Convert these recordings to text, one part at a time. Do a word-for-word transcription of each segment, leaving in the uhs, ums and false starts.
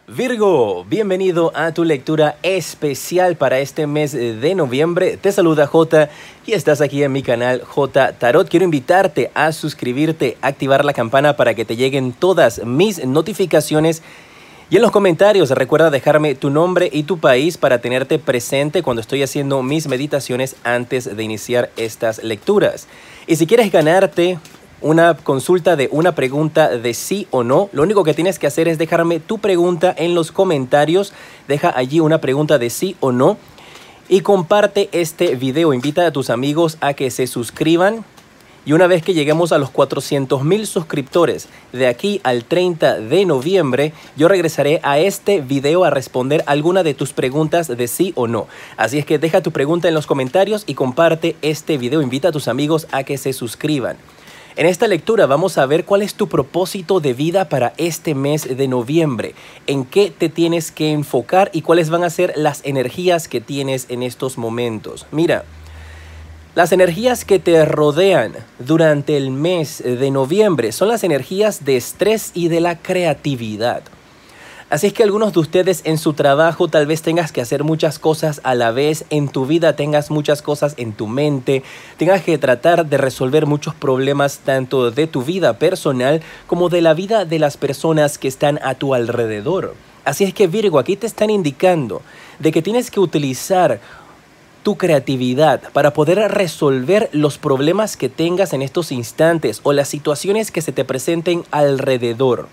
Virgo, bienvenido a tu lectura especial para este mes de noviembre. Te saluda J y estás aquí en mi canal J Tarot. Quiero invitarte a suscribirte, activar la campana para que te lleguen todas mis notificaciones. Y en los comentarios recuerda dejarme tu nombre y tu país para tenerte presente cuando estoy haciendo mis meditaciones antes de iniciar estas lecturas. Y si quieres ganarte una consulta de una pregunta de sí o no, lo único que tienes que hacer es dejarme tu pregunta en los comentarios. Deja allí una pregunta de sí o no y comparte este video. Invita a tus amigos a que se suscriban. Y una vez que lleguemos a los cuatrocientos mil suscriptores de aquí al treinta de noviembre, yo regresaré a este video a responder alguna de tus preguntas de sí o no. Así es que deja tu pregunta en los comentarios y comparte este video. Invita a tus amigos a que se suscriban. En esta lectura vamos a ver cuál es tu propósito de vida para este mes de noviembre, en qué te tienes que enfocar y cuáles van a ser las energías que tienes en estos momentos. Mira, las energías que te rodean durante el mes de noviembre son las energías de estrés y de la creatividad. Así es que algunos de ustedes en su trabajo tal vez tengas que hacer muchas cosas a la vez, en tu vida tengas muchas cosas en tu mente, tengas que tratar de resolver muchos problemas tanto de tu vida personal como de la vida de las personas que están a tu alrededor. Así es que Virgo, aquí te están indicando de que tienes que utilizar tu creatividad para poder resolver los problemas que tengas en estos instantes o las situaciones que se te presenten alrededor.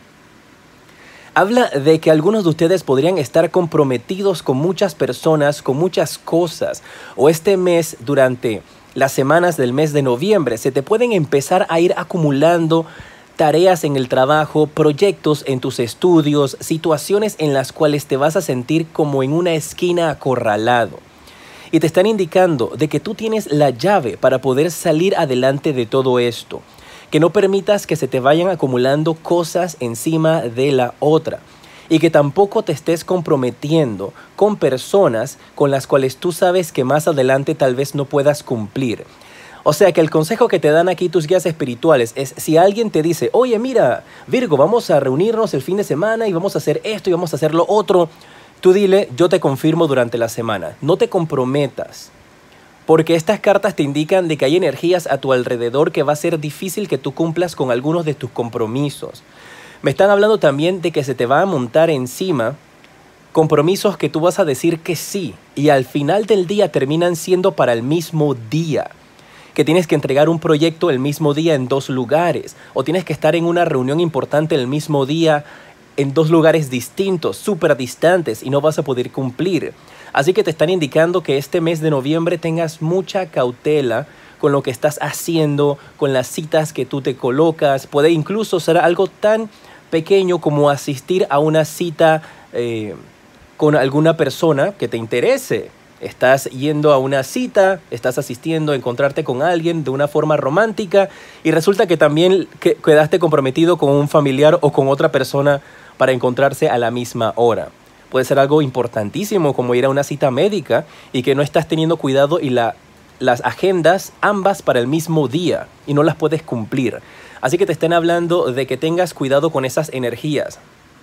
Habla de que algunos de ustedes podrían estar comprometidos con muchas personas, con muchas cosas, o este mes, durante las semanas del mes de noviembre, se te pueden empezar a ir acumulando tareas en el trabajo, proyectos en tus estudios, situaciones en las cuales te vas a sentir como en una esquina acorralado. Y te están indicando de que tú tienes la llave para poder salir adelante de todo esto. Que no permitas que se te vayan acumulando cosas encima de la otra. Y que tampoco te estés comprometiendo con personas con las cuales tú sabes que más adelante tal vez no puedas cumplir. O sea que el consejo que te dan aquí tus guías espirituales es: si alguien te dice, oye mira, Virgo, vamos a reunirnos el fin de semana y vamos a hacer esto y vamos a hacer lo otro, tú dile, yo te confirmo durante la semana. No te comprometas. Porque estas cartas te indican de que hay energías a tu alrededor que va a ser difícil que tú cumplas con algunos de tus compromisos. Me están hablando también de que se te va a montar encima compromisos que tú vas a decir que sí y al final del día terminan siendo para el mismo día. Que tienes que entregar un proyecto el mismo día en dos lugares o tienes que estar en una reunión importante el mismo día en dos lugares distintos, súper distantes y no vas a poder cumplir. Así que te están indicando que este mes de noviembre tengas mucha cautela con lo que estás haciendo, con las citas que tú te colocas. Puede incluso ser algo tan pequeño como asistir a una cita eh, con alguna persona que te interese. Estás yendo a una cita, estás asistiendo a encontrarte con alguien de una forma romántica y resulta que también que quedaste comprometido con un familiar o con otra persona para encontrarse a la misma hora. Puede ser algo importantísimo como ir a una cita médica y que no estás teniendo cuidado y la, las agendas ambas para el mismo día y no las puedes cumplir. Así que te están hablando de que tengas cuidado con esas energías.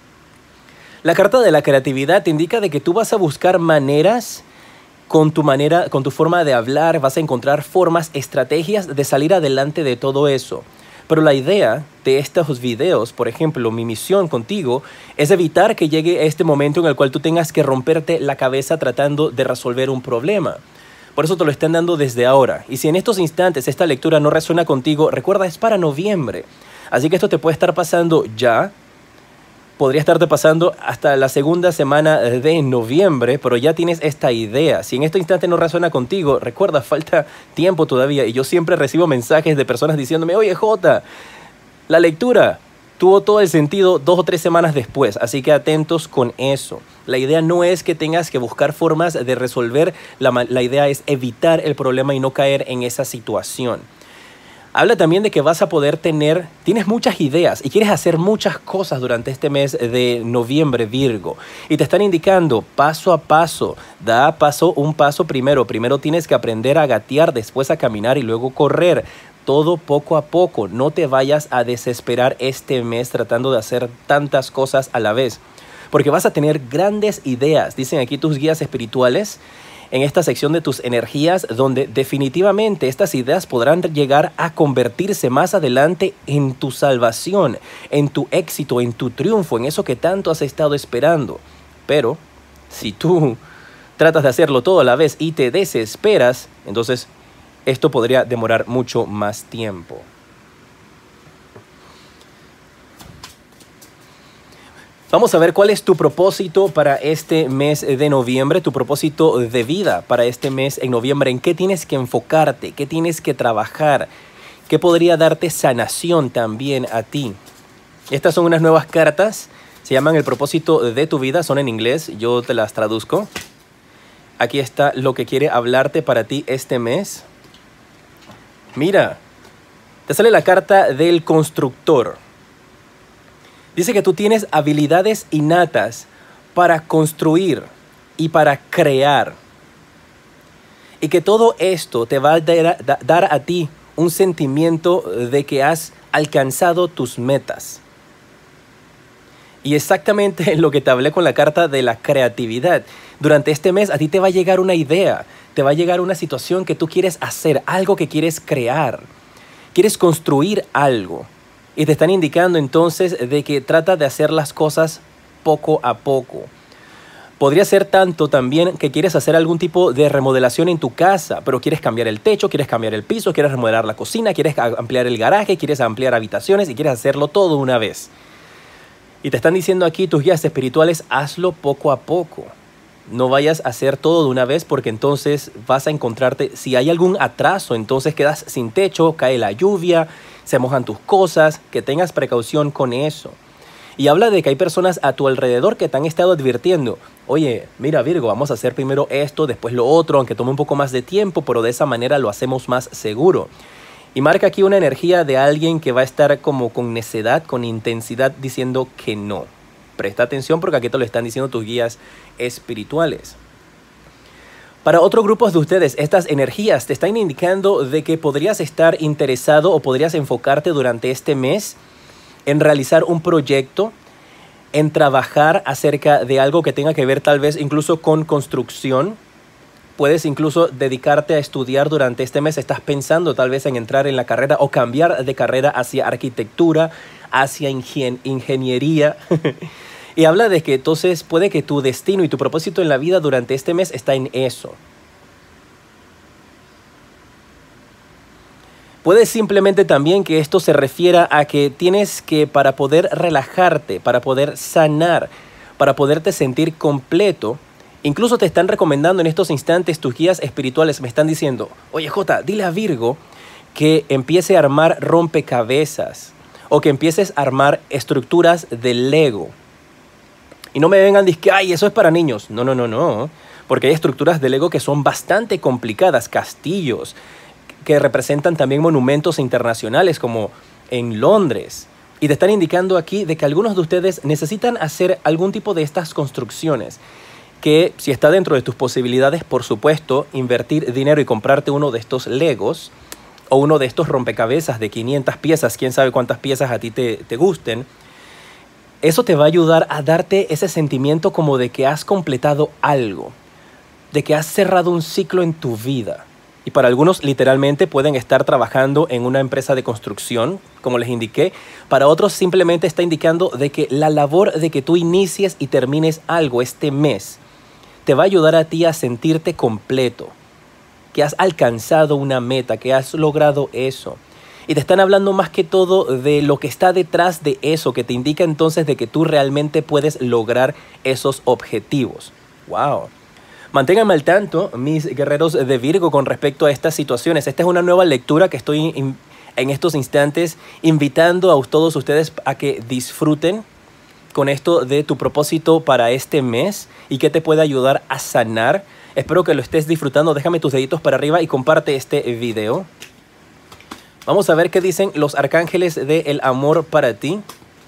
La carta de la creatividad te indica de que tú vas a buscar maneras con tu manera, con tu forma de hablar, vas a encontrar formas, estrategias de salir adelante de todo eso. Pero la idea de estos videos, por ejemplo, mi misión contigo, es evitar que llegue este momento en el cual tú tengas que romperte la cabeza tratando de resolver un problema. Por eso te lo están dando desde ahora. Y si en estos instantes esta lectura no resuena contigo, recuerda, es para noviembre. Así que esto te puede estar pasando ya. Podría estarte pasando hasta la segunda semana de noviembre, pero ya tienes esta idea. Si en este instante no resuena contigo, recuerda, falta tiempo todavía. Y yo siempre recibo mensajes de personas diciéndome, oye, Jota, la lectura tuvo todo el sentido dos o tres semanas después. Así que atentos con eso. La idea no es que tengas que buscar formas de resolver. La, la idea es evitar el problema y no caer en esa situación. Habla también de que vas a poder tener, tienes muchas ideas y quieres hacer muchas cosas durante este mes de noviembre, Virgo. Y te están indicando paso a paso, da paso un paso primero. Primero tienes que aprender a gatear, después a caminar y luego correr. Todo poco a poco. No te vayas a desesperar este mes tratando de hacer tantas cosas a la vez. porque vas a tener grandes ideas, dicen aquí tus guías espirituales, en esta sección de tus energías, donde definitivamente estas ideas podrán llegar a convertirse más adelante en tu salvación, en tu éxito, en tu triunfo, en eso que tanto has estado esperando. Pero si tú tratas de hacerlo todo a la vez y te desesperas, entonces esto podría demorar mucho más tiempo. Vamos a ver cuál es tu propósito para este mes de noviembre, tu propósito de vida para este mes en noviembre. ¿En qué tienes que enfocarte? ¿Qué tienes que trabajar? ¿Qué podría darte sanación también a ti? Estas son unas nuevas cartas. Se llaman el propósito de tu vida. Son en inglés. Yo te las traduzco. Aquí está lo que quiere hablarte para ti este mes. Mira, te sale la carta del constructor. Dice que tú tienes habilidades innatas para construir y para crear. Y que todo esto te va a dar, dar a ti un sentimiento de que has alcanzado tus metas. Y exactamente lo que te hablé con la carta de la creatividad. Durante este mes a ti te va a llegar una idea, te va a llegar una situación que tú quieres hacer, algo que quieres crear. Quieres construir algo. Y te están indicando entonces de que trata de hacer las cosas poco a poco. Podría ser tanto también que quieres hacer algún tipo de remodelación en tu casa, pero quieres cambiar el techo, quieres cambiar el piso, quieres remodelar la cocina, quieres ampliar el garaje, quieres ampliar habitaciones y quieres hacerlo todo una vez. Y te están diciendo aquí tus guías espirituales, hazlo poco a poco. No vayas a hacer todo de una vez porque entonces vas a encontrarte, si hay algún atraso, entonces quedas sin techo, cae la lluvia, se mojan tus cosas, que tengas precaución con eso. Y habla de que hay personas a tu alrededor que te han estado advirtiendo, oye, mira Virgo, vamos a hacer primero esto, después lo otro, aunque tome un poco más de tiempo, pero de esa manera lo hacemos más seguro. Y marca aquí una energía de alguien que va a estar como con necedad, con intensidad, diciendo que no. Presta atención porque aquí te lo están diciendo tus guías espirituales. Para otros grupos de ustedes, estas energías te están indicando de que podrías estar interesado o podrías enfocarte durante este mes en realizar un proyecto, en trabajar acerca de algo que tenga que ver tal vez incluso con construcción. Puedes incluso dedicarte a estudiar durante este mes. Estás pensando tal vez en entrar en la carrera o cambiar de carrera hacia arquitectura, hacia ingen- ingeniería. Y habla de que entonces puede que tu destino y tu propósito en la vida durante este mes está en eso. Puede simplemente también que esto se refiera a que tienes que, para poder relajarte, para poder sanar, para poderte sentir completo, incluso te están recomendando en estos instantes, tus guías espirituales me están diciendo, oye Jota, dile a Virgo que empiece a armar rompecabezas o que empieces a armar estructuras de Lego. Y no me vengan a decir que ay, eso es para niños. No, no, no, no. Porque hay estructuras de Lego que son bastante complicadas, castillos, que representan también monumentos internacionales como en Londres. Y te están indicando aquí de que algunos de ustedes necesitan hacer algún tipo de estas construcciones. Que si está dentro de tus posibilidades, por supuesto, invertir dinero y comprarte uno de estos Legos o uno de estos rompecabezas de quinientas piezas, quién sabe cuántas piezas a ti te, te gusten. Eso te va a ayudar a darte ese sentimiento como de que has completado algo, de que has cerrado un ciclo en tu vida. Y para algunos literalmente pueden estar trabajando en una empresa de construcción, como les indiqué. Para otros simplemente está indicando de que la labor de que tú inicies y termines algo este mes te va a ayudar a ti a sentirte completo, que has alcanzado una meta, que has logrado eso. Y te están hablando más que todo de lo que está detrás de eso, que te indica entonces de que tú realmente puedes lograr esos objetivos. ¡Wow! Manténganme al tanto, mis guerreros de Virgo, con respecto a estas situaciones. Esta es una nueva lectura que estoy en estos instantes invitando a todos ustedes a que disfruten con esto de tu propósito para este mes y que te pueda ayudar a sanar. Espero que lo estés disfrutando. Déjame tus deditos para arriba y comparte este video. Vamos a ver qué dicen los arcángeles del amor para ti.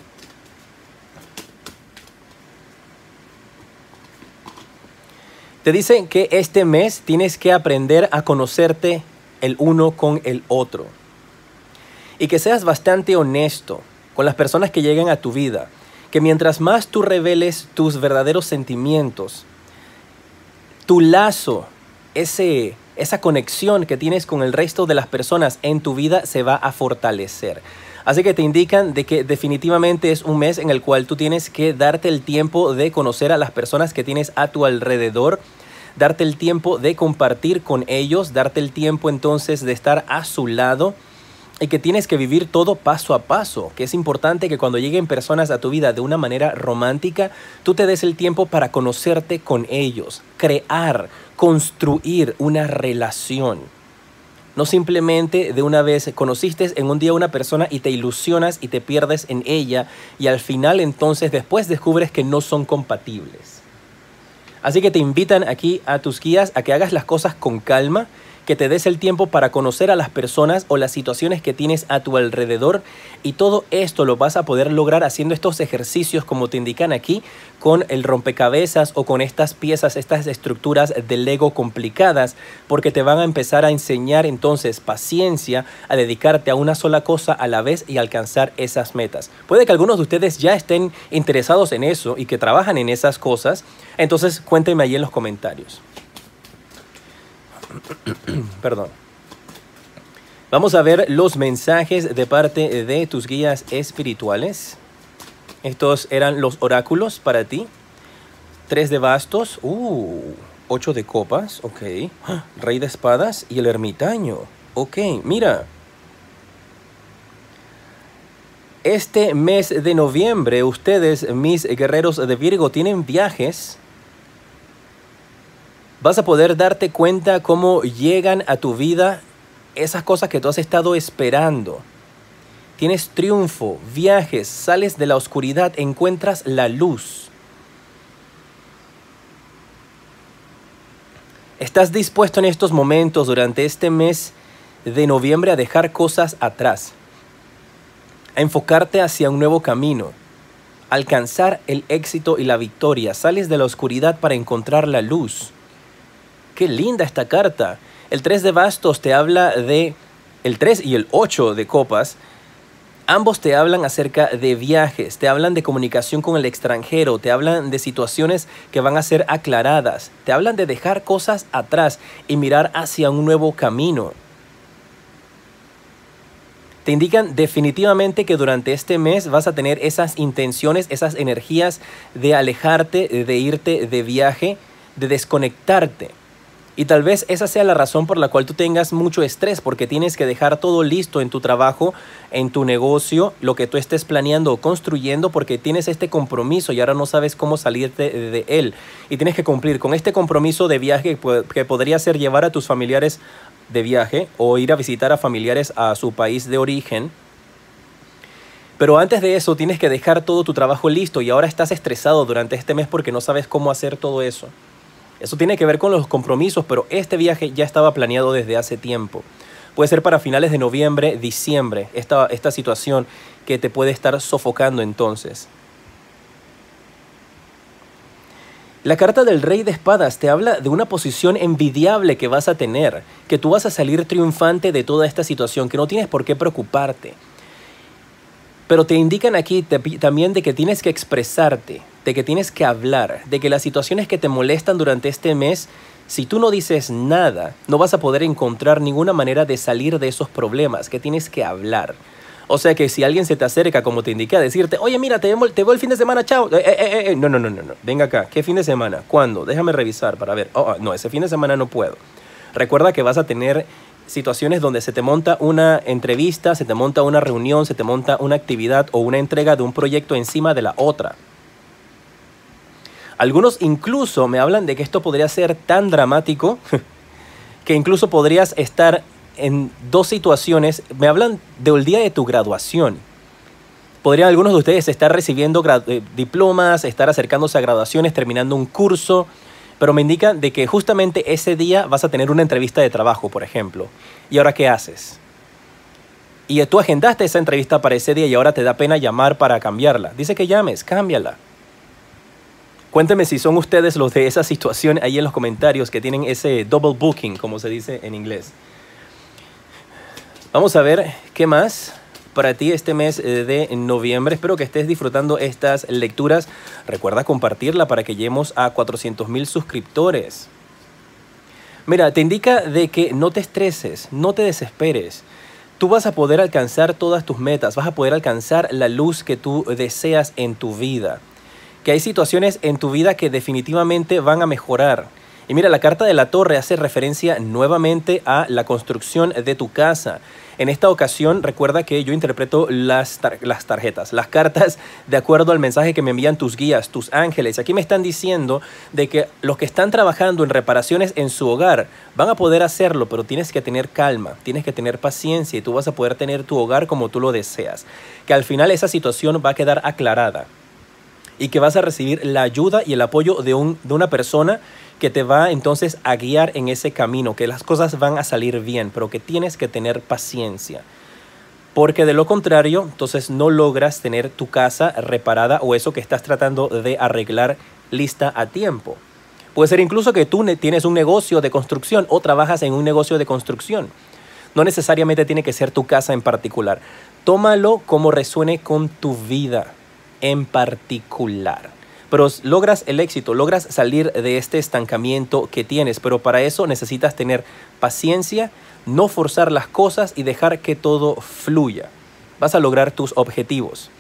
Te dicen que este mes tienes que aprender a conocerte el uno con el otro. Y que seas bastante honesto con las personas que lleguen a tu vida. que mientras más tú reveles tus verdaderos sentimientos, tu lazo, ese, esa conexión que tienes con el resto de las personas en tu vida se va a fortalecer. Así que te indican de que definitivamente es un mes en el cual tú tienes que darte el tiempo de conocer a las personas que tienes a tu alrededor, darte el tiempo de compartir con ellos, darte el tiempo entonces de estar a su lado, y que tienes que vivir todo paso a paso, que es importante que cuando lleguen personas a tu vida de una manera romántica, tú te des el tiempo para conocerte con ellos, crear, construir una relación. No simplemente de una vez conociste en un día a una persona y te ilusionas y te pierdes en ella, y al final entonces después descubres que no son compatibles. Así que te invitan aquí a tus guías a que hagas las cosas con calma, que te des el tiempo para conocer a las personas o las situaciones que tienes a tu alrededor, y todo esto lo vas a poder lograr haciendo estos ejercicios como te indican aquí, con el rompecabezas o con estas piezas, estas estructuras de Lego complicadas, porque te van a empezar a enseñar entonces paciencia, a dedicarte a una sola cosa a la vez y alcanzar esas metas. Puede que algunos de ustedes ya estén interesados en eso y que trabajan en esas cosas, entonces cuéntenme ahí en los comentarios. Perdón. Vamos a ver los mensajes de parte de tus guías espirituales. Estos eran los oráculos para ti. Tres de bastos. Uh, ocho de copas. Ok. Rey de espadas y el ermitaño. Ok, mira. Este mes de noviembre, ustedes, mis guerreros de Virgo, tienen viajes. Vas a poder darte cuenta cómo llegan a tu vida esas cosas que tú has estado esperando. Tienes triunfo, viajes, sales de la oscuridad, encuentras la luz. Estás dispuesto en estos momentos, durante este mes de noviembre, a dejar cosas atrás, a enfocarte hacia un nuevo camino, alcanzar el éxito y la victoria. Sales de la oscuridad para encontrar la luz. ¡Qué linda esta carta! El tres de bastos te habla de... El tres y el ocho de copas, ambos te hablan acerca de viajes, te hablan de comunicación con el extranjero, te hablan de situaciones que van a ser aclaradas, te hablan de dejar cosas atrás y mirar hacia un nuevo camino. Te indican definitivamente que durante este mes vas a tener esas intenciones, esas energías de alejarte, de irte de viaje, de desconectarte. Y tal vez esa sea la razón por la cual tú tengas mucho estrés, porque tienes que dejar todo listo en tu trabajo, en tu negocio, lo que tú estés planeando o construyendo, porque tienes este compromiso y ahora no sabes cómo salirte de él. Y tienes que cumplir con este compromiso de viaje que podría ser llevar a tus familiares de viaje o ir a visitar a familiares a su país de origen. Pero antes de eso tienes que dejar todo tu trabajo listo y ahora estás estresado durante este mes porque no sabes cómo hacer todo eso. Eso tiene que ver con los compromisos, pero este viaje ya estaba planeado desde hace tiempo. Puede ser para finales de noviembre, diciembre, esta, esta situación que te puede estar sofocando entonces. La carta del Rey de Espadas te habla de una posición envidiable que vas a tener, que tú vas a salir triunfante de toda esta situación, que no tienes por qué preocuparte. Pero te indican aquí te, también de que tienes que expresarte, de que tienes que hablar, de que las situaciones que te molestan durante este mes, si tú no dices nada, no vas a poder encontrar ninguna manera de salir de esos problemas, que tienes que hablar. O sea que si alguien se te acerca, como te indiqué, a decirte, oye, mira, te veo, te veo el fin de semana, chao. Eh, eh, eh, eh. No, no, no, no, no, venga acá. ¿Qué fin de semana? ¿Cuándo? Déjame revisar para ver. Oh, no, ese fin de semana no puedo. Recuerda que vas a tener situaciones donde se te monta una entrevista, se te monta una reunión, se te monta una actividad o una entrega de un proyecto encima de la otra. Algunos incluso me hablan de que esto podría ser tan dramático que incluso podrías estar en dos situaciones. Me hablan del día de tu graduación. Podrían algunos de ustedes estar recibiendo eh, diplomas, estar acercándose a graduaciones, terminando un curso. Pero me indican de que justamente ese día vas a tener una entrevista de trabajo, por ejemplo. ¿Y ahora qué haces? Y tú agendaste esa entrevista para ese día y ahora te da pena llamar para cambiarla. Dice que llames, cámbiala. Cuéntenme si son ustedes los de esa situación ahí en los comentarios que tienen ese double booking, como se dice en inglés. Vamos a ver qué más para ti este mes de noviembre. Espero que estés disfrutando estas lecturas. Recuerda compartirla para que lleguemos a cuatrocientos mil suscriptores. Mira, te indica de que no te estreses, no te desesperes. Tú vas a poder alcanzar todas tus metas, vas a poder alcanzar la luz que tú deseas en tu vida. Que hay situaciones en tu vida que definitivamente van a mejorar. Y mira, la carta de la Torre hace referencia nuevamente a la construcción de tu casa. En esta ocasión, recuerda que yo interpreto las, tar las tarjetas, las cartas de acuerdo al mensaje que me envían tus guías, tus ángeles. Aquí me están diciendo de que los que están trabajando en reparaciones en su hogar van a poder hacerlo, pero tienes que tener calma, tienes que tener paciencia y tú vas a poder tener tu hogar como tú lo deseas. Que al final esa situación va a quedar aclarada y que vas a recibir la ayuda y el apoyo de, un, de una persona que te va entonces a guiar en ese camino, que las cosas van a salir bien, pero que tienes que tener paciencia. Porque de lo contrario, entonces no logras tener tu casa reparada o eso que estás tratando de arreglar lista a tiempo. Puede ser incluso que tú tienes un negocio de construcción o trabajas en un negocio de construcción. No necesariamente tiene que ser tu casa en particular. Tómalo como resuene con tu vida en particular. Pero logras el éxito, logras salir de este estancamiento que tienes, pero para eso necesitas tener paciencia, no forzar las cosas y dejar que todo fluya. Vas a lograr tus objetivos.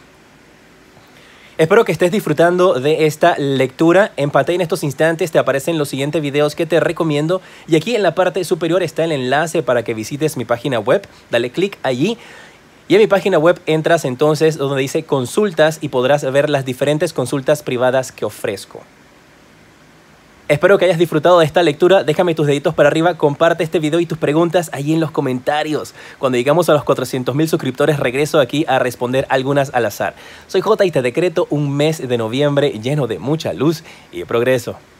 Espero que estés disfrutando de esta lectura. En pantalla en estos instantes te aparecen los siguientes videos que te recomiendo y aquí en la parte superior está el enlace para que visites mi página web. Dale clic allí. Y en mi página web entras entonces donde dice consultas y podrás ver las diferentes consultas privadas que ofrezco. Espero que hayas disfrutado de esta lectura. Déjame tus deditos para arriba, comparte este video y tus preguntas ahí en los comentarios. Cuando llegamos a los cuatrocientos mil suscriptores regreso aquí a responder algunas al azar. Soy J y te decreto un mes de noviembre lleno de mucha luz y progreso.